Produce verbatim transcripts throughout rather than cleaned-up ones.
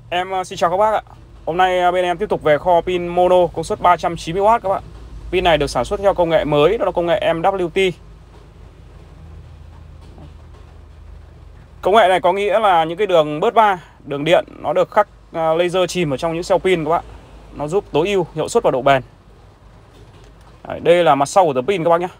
Em uh, xin chào các bác ạ. Hôm nay uh, bên em tiếp tục về kho pin mono công suất ba trăm chín mươi oát các bạn. Pin này được sản xuất theo công nghệ mới, đó là công nghệ em vê tê. Công nghệ này có nghĩa là những cái đường bớt ba, đường điện nó được khắc uh, laser chìm ở trong những cell pin các bạn. Nó giúp tối ưu hiệu suất và độ bền. Đấy, đây là mặt sau của tấm pin các bác nhé.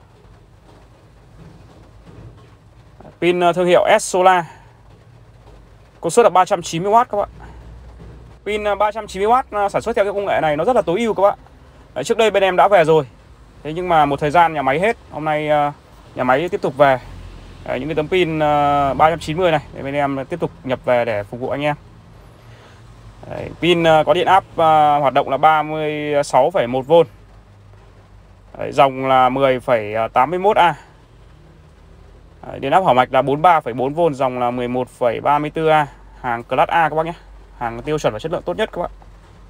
Pin uh, thương hiệu S Solar, công suất là ba trăm chín mươi oát các bạn. Pin ba trăm chín mươi oát sản xuất theo cái công nghệ này nó rất là tối ưu các bạn. Đấy, trước đây bên em đã về rồi. Thế nhưng mà một thời gian nhà máy hết. Hôm nay nhà máy tiếp tục về. Đấy, những cái tấm pin ba trăm chín mươi này để bên em tiếp tục nhập về để phục vụ anh em. Đấy, pin có điện áp hoạt động là ba mươi sáu phẩy một vôn. Đấy, dòng là mười phẩy tám mươi mốt A. Đấy, điện áp hỏa mạch là bốn mươi ba phẩy bốn vôn, dòng là mười một phẩy ba mươi tư A. Hàng Class A các bác nhé. Hàng tiêu chuẩn và chất lượng tốt nhất các bạn.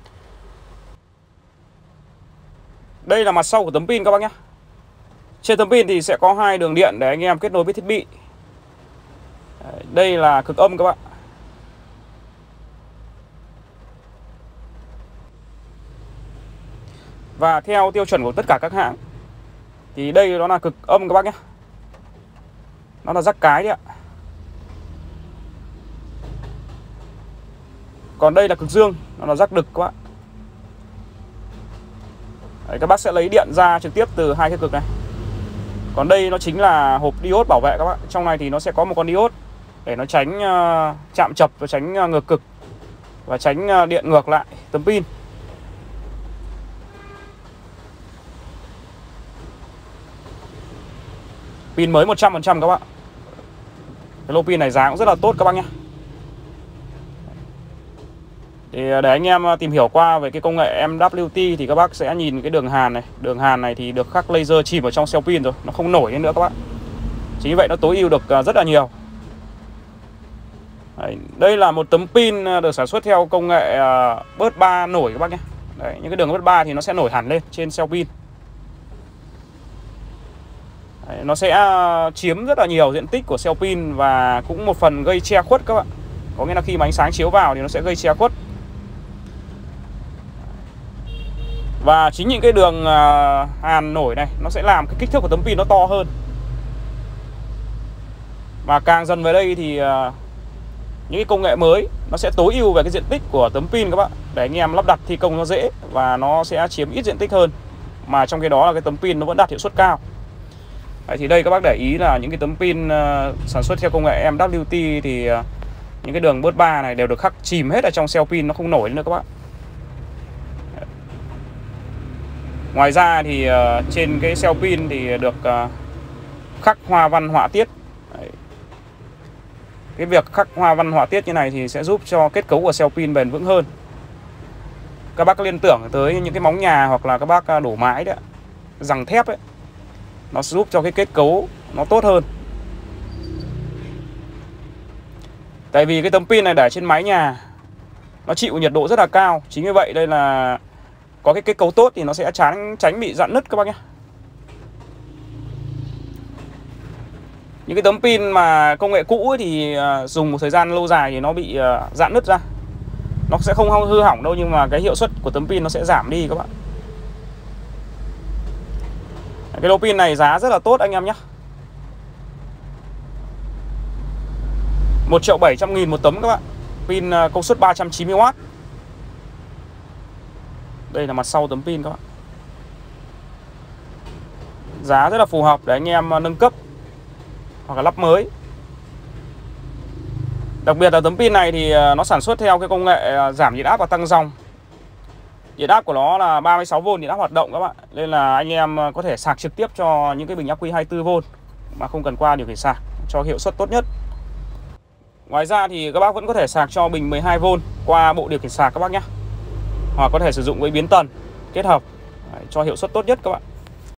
Đây là mặt sau của tấm pin các bác nhé. Trên tấm pin thì sẽ có hai đường điện để anh em kết nối với thiết bị. Đây là cực âm các bạn. Và theo tiêu chuẩn của tất cả các hãng thì đây đó là cực âm các bác nhé. Nó là jack cái đấy ạ. Còn đây là cực dương, nó là jack đực các bạn. Đấy, các bác sẽ lấy điện ra trực tiếp từ hai cái cực này. Còn đây nó chính là hộp diode bảo vệ các bạn. Trong này thì nó sẽ có một con diode để nó tránh uh, chạm chập và tránh uh, ngược cực và tránh uh, điện ngược lại tấm pin. Pin mới một trăm phần trăm các bạn. Cái lô pin này giá cũng rất là tốt các bác nhé. Thì để anh em tìm hiểu qua về cái công nghệ em vê tê thì các bác sẽ nhìn cái đường hàn này. Đường hàn này thì được khắc laser chìm vào trong cell pin rồi, nó không nổi lên nữa các bác. Chính vì vậy nó tối ưu được rất là nhiều. Đấy, đây là một tấm pin được sản xuất theo công nghệ bớt ba nổi các bác nhé. Đấy, những cái đường bớt ba thì nó sẽ nổi hẳn lên trên cell pin. Đấy, nó sẽ chiếm rất là nhiều diện tích của cell pin và cũng một phần gây che khuất các bạn. Có nghĩa là khi mà ánh sáng chiếu vào thì nó sẽ gây che khuất. Và chính những cái đường hàn nổi này nó sẽ làm cái kích thước của tấm pin nó to hơn. Và càng dần về đây thì những cái công nghệ mới nó sẽ tối ưu về cái diện tích của tấm pin các bạn, để anh em lắp đặt thi công nó dễ và nó sẽ chiếm ít diện tích hơn. Mà trong cái đó là cái tấm pin nó vẫn đạt hiệu suất cao. Đấy, thì đây các bác để ý là những cái tấm pin sản xuất theo công nghệ em vê tê thì những cái đường bớt ba này đều được khắc chìm hết ở trong cell pin, nó không nổi nữa các bạn. Ngoài ra thì uh, trên cái cell pin thì được uh, khắc hoa văn họa tiết. Đấy. Cái việc khắc hoa văn họa tiết như này thì sẽ giúp cho kết cấu của cell pin bền vững hơn. Các bác liên tưởng tới những cái móng nhà hoặc là các bác đổ mái đấy, rằng thép ấy, nó giúp cho cái kết cấu nó tốt hơn. Tại vì cái tấm pin này để trên mái nhà nó chịu nhiệt độ rất là cao. Chính vì vậy đây là có cái kết cấu tốt thì nó sẽ tránh tránh bị rạn nứt các bác nhé. Những cái tấm pin mà công nghệ cũ ấy thì dùng một thời gian lâu dài thì nó bị rạn nứt ra. Nó sẽ không hư hỏng đâu, nhưng mà cái hiệu suất của tấm pin nó sẽ giảm đi các bạn. Cái lô pin này giá rất là tốt anh em nhé. một triệu bảy trăm nghìn một tấm các bạn. Pin công suất ba trăm chín mươi oát. Đây là mặt sau tấm pin các bạn. Giá rất là phù hợp để anh em nâng cấp hoặc là lắp mới. Đặc biệt là tấm pin này thì nó sản xuất theo cái công nghệ giảm điện áp và tăng dòng. Điện áp của nó là ba mươi sáu vôn điện áp hoạt động các bạn. Nên là anh em có thể sạc trực tiếp cho những cái bình ắc quy hai mươi tư vôn mà không cần qua điều khiển sạc, cho hiệu suất tốt nhất. Ngoài ra thì các bác vẫn có thể sạc cho bình mười hai vôn qua bộ điều khiển sạc các bác nhé. Hoặc có thể sử dụng với biến tần kết hợp, đấy, cho hiệu suất tốt nhất các bạn.